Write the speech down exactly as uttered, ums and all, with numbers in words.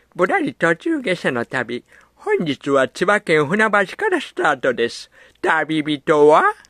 ぶらり途中下車の旅。本日は千葉県船橋からスタートです。旅人は